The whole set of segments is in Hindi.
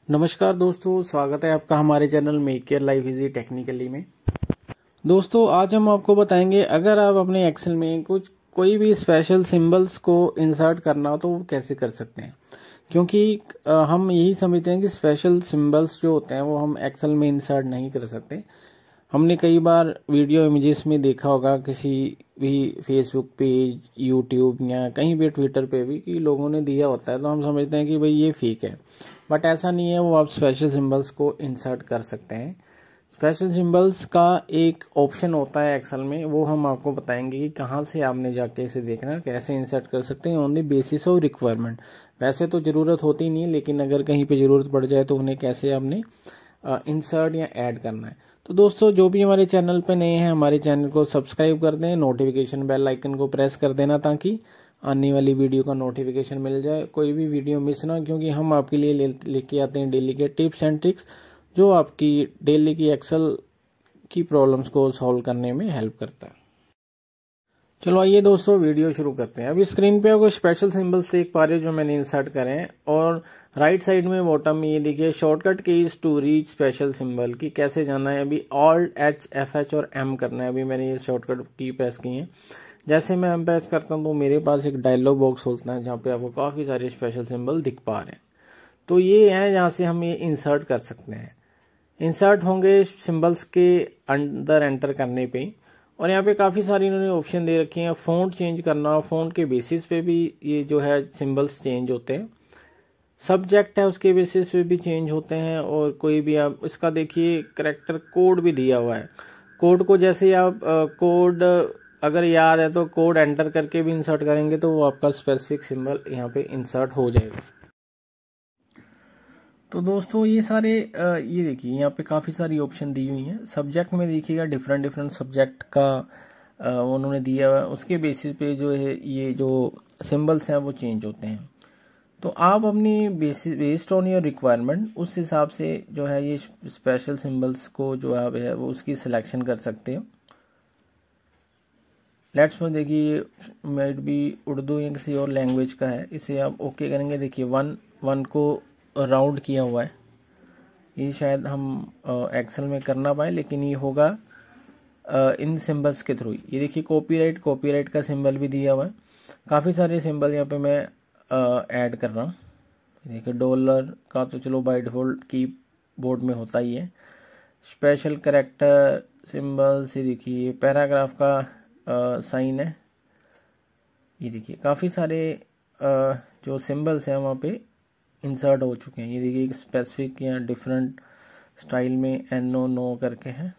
नमस्कार दोस्तों, स्वागत है आपका हमारे channel make care life easy technically में। दोस्तों आज हम आपको बताएंगे अगर आप अपने एक्सेल में कोई भी स्पेशल सिंबल्स को इंसर्ट करना हो तो वो कैसे कर सकते हैं। क्योंकि हम यही समझते हैं कि स्पेशल सिंबल्स जो होते हैं वो हम एक्सेल में इंसर्ट नहीं कर सकते। हमने कई बार वीडियो इमेजेस में देखा होगा किसी भी फेसबुक पेज, यूट्यूब या कहीं भी ट्विटर पे भी कि लोगों ने दिया होता है, तो हम समझते हैं कि भाई ये फेक है, बट ऐसा नहीं है। वो आप स्पेशल सिंबल्स को इंसर्ट कर सकते हैं। स्पेशल सिंबल्स का एक ऑप्शन होता है एक्सेल में, वो हम आपको बताएंगे कि कहाँ से आपने जाके इसे देखना, कैसे इंसर्ट कर सकते हैं on the basis of requirement. वैसे तो ज़रूरत होती नहीं, लेकिन अगर कहीं पे ज़रूरत पड़ जाए तो उन्हें कैसे आपने इंसर्ट या ऐड करना है। तो दोस्तों जो भी हमारे चैनल पे नए हैं, हमारे चैनल को सब्सक्राइब कर दें, नोटिफिकेशन बेल आइकन को प्रेस कर देना ताकि आने वाली वीडियो का नोटिफिकेशन मिल जाए, कोई भी वीडियो मिस ना। क्योंकि हम आपके लिए लेके आते हैं डेली के टिप्स एंड ट्रिक्स जो आपकी डेली की एक्सेल की प्रॉब्लम्स को सॉल्व करने में हेल्प करता है। चलो आइए दोस्तों वीडियो शुरू करते हैं। अभी स्क्रीन पे आपको स्पेशल सिंबल्स देख पा रहे हो जो मैंने इंसर्ट करे हैं, और राइट साइड में बॉटम में ये देखिए shortcut keys to reach special symbol की कैसे जाना है। अभी ऑल्ट एच एफ एच और एम करना है। अभी मैंने ये शॉर्टकट की प्रेस की है। जैसे मैं एम प्रेस करता हूँ तो मेरे पास एक डायलॉग बॉक्स खुलता है जहाँ पे आपको काफ़ी सारे स्पेशल सिंबल दिख पा रहे हैं। तो ये है जहाँ से हम ये इंसर्ट कर सकते हैं। इंसर्ट होंगे सिंबल्स के अंदर एंटर करने पे, और यहाँ पे काफ़ी सारी इन्होंने ऑप्शन दे रखे हैं। फ़ॉन्ट चेंज करना, फ़ॉन्ट के बेसिस पे भी ये जो है सिंबल्स चेंज होते हैं। सब्जेक्ट है उसके बेसिस पे भी चेंज होते हैं, और कोई भी आप इसका देखिए करैक्टर कोड भी दिया हुआ है। कोड को जैसे आप कोड अगर याद है तो कोड एंटर करके भी इंसर्ट करेंगे तो वो आपका स्पेसिफिक सिंबल यहाँ पे इंसर्ट हो जाएगा। तो दोस्तों ये सारे ये देखिए यहाँ पे काफ़ी सारी ऑप्शन दी हुई हैं। सब्जेक्ट में देखिएगा डिफरेंट सब्जेक्ट का उन्होंने दिया हुआ है, उसके बेसिस पे जो है ये जो सिंबल्स हैं वो चेंज होते हैं। तो आप अपनी बेस्ड ऑन योर रिक्वायरमेंट उस हिसाब से जो है ये स्पेशल सिंबल्स को जो है वो उसकी सिलेक्शन कर सकते हो। लेट्स में देखिए मेड भी उर्दू या किसी और लैंग्वेज का है, इसे आप ओके करेंगे। देखिए वन को राउंड किया हुआ है, ये शायद हम एक्सेल में कर ना पाए, लेकिन ये होगा इन सिंबल्स के थ्रू। ये देखिए कॉपीराइट का सिंबल भी दिया हुआ है। काफ़ी सारे सिंबल यहाँ पे मैं ऐड कर रहा हूँ। देखिए डॉलर का तो चलो बाय डिफ़ॉल्ट कीबोर्ड में होता ही है। स्पेशल कैरेक्टर सिंबल्स, ये देखिए पैराग्राफ का साइन है। ये देखिए काफ़ी सारे जो सिंबल्स हैं वहाँ पे इंसर्ट हो चुके हैं। ये देखिए एक स्पेसिफिक या डिफरेंट स्टाइल में नो करके हैं,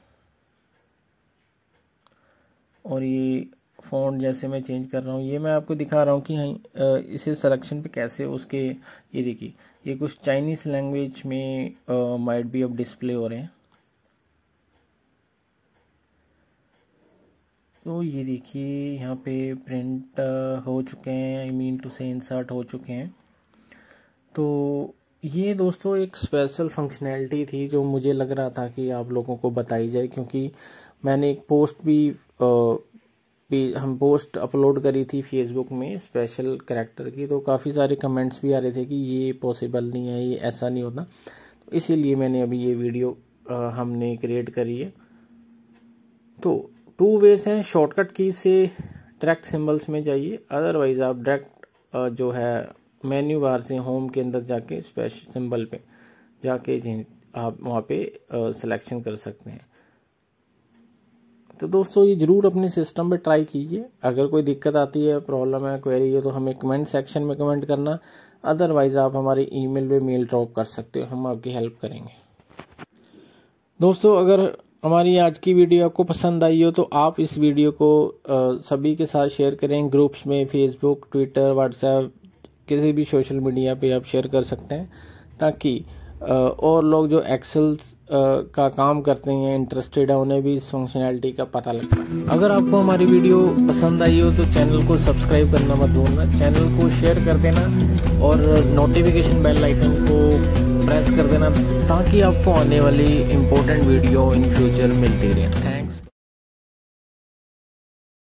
और ये फ़ॉन्ट जैसे मैं चेंज कर रहा हूँ ये मैं आपको दिखा रहा हूँ कि इसे सिलेक्शन पे कैसे उसके ये देखिए ये कुछ चाइनीज़ लैंग्वेज में माइट भी अब डिस्प्ले हो रहे हैं। तो ये देखिए यहाँ पे प्रिंट हो चुके हैं, आई मीन टू से इंसर्ट हो चुके हैं। तो ये दोस्तों एक स्पेशल फंक्शनैलिटी थी जो मुझे लग रहा था कि आप लोगों को बताई जाए, क्योंकि मैंने एक पोस्ट भी हम पोस्ट अपलोड करी थी फेसबुक में स्पेशल कैरेक्टर की, तो काफ़ी सारे कमेंट्स भी आ रहे थे कि ये पॉसिबल नहीं है, ये ऐसा नहीं होता। तो इसीलिए मैंने अभी ये वीडियो हमने क्रिएट करी है। तो 2 वेज हैं। शॉर्टकट की से डायरेक्ट सिंबल्स में जाइए, अदरवाइज आप डायरेक्ट जो है मेन्यू बार से होम के अंदर जाके स्पेशल सिंबल पे जाके आप वहाँ पे सिलेक्शन कर सकते हैं। तो दोस्तों ये ज़रूर अपने सिस्टम पे ट्राई कीजिए। अगर कोई दिक्कत आती है, प्रॉब्लम है, क्वेरी है तो हमें कमेंट सेक्शन में कमेंट करना, अदरवाइज़ आप हमारे ईमेल पे मेल ड्रॉप कर सकते हो, हम आपकी हेल्प करेंगे। दोस्तों अगर हमारी आज की वीडियो आपको पसंद आई हो तो आप इस वीडियो को सभी के साथ शेयर करें, ग्रुप्स में, फेसबुक, ट्विटर, व्हाट्सएप, किसी भी सोशल मीडिया पे आप शेयर कर सकते हैं, ताकि और लोग जो एक्सेल का काम करते हैं, इंटरेस्टेड है, उन्हें भी इस फंक्शनैलिटी का पता लगता है। अगर आपको हमारी वीडियो पसंद आई हो तो चैनल को सब्सक्राइब करना मत भूलना, चैनल को शेयर कर देना और नोटिफिकेशन बेल आइकन को प्रेस कर देना ताकि आपको आने वाली इम्पोर्टेंट वीडियो इन फ्यूचर मिलती रहे।